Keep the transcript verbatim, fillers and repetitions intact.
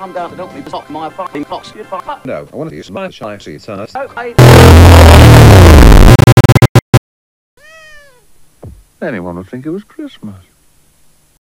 come down to help me block my fucking box. No, I want to use my shy seaters. Okay. Anyone would think it was Christmas.